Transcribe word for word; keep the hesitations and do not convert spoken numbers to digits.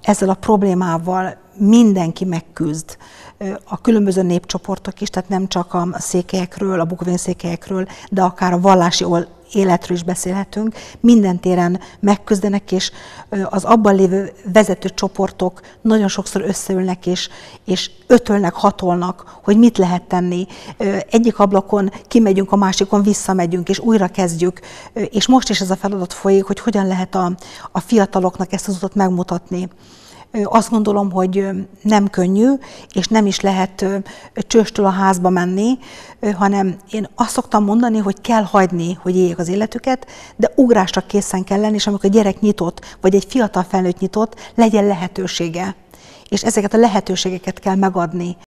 ezzel a problémával mindenki megküzd, a különböző népcsoportok is, tehát nem csak a székelyekről, a bukvén-székelyekről, de akár a vallási életről is beszélhetünk, minden téren megküzdenek, és az abban lévő vezető csoportok nagyon sokszor összeülnek, és, és ötölnek, hatolnak, hogy mit lehet tenni. Egyik ablakon kimegyünk, a másikon visszamegyünk, és újra kezdjük. És most is ez a feladat folyik, hogy hogyan lehet a, a fiataloknak ezt az utat megmutatni. Azt gondolom, hogy nem könnyű, és nem is lehet csőstől a házba menni, hanem én azt szoktam mondani, hogy kell hagyni, hogy éljék az életüket, de ugrásra készen kell lenni, és amikor a gyerek nyitott, vagy egy fiatal felnőtt nyitott, legyen lehetősége. És ezeket a lehetőségeket kell megadni.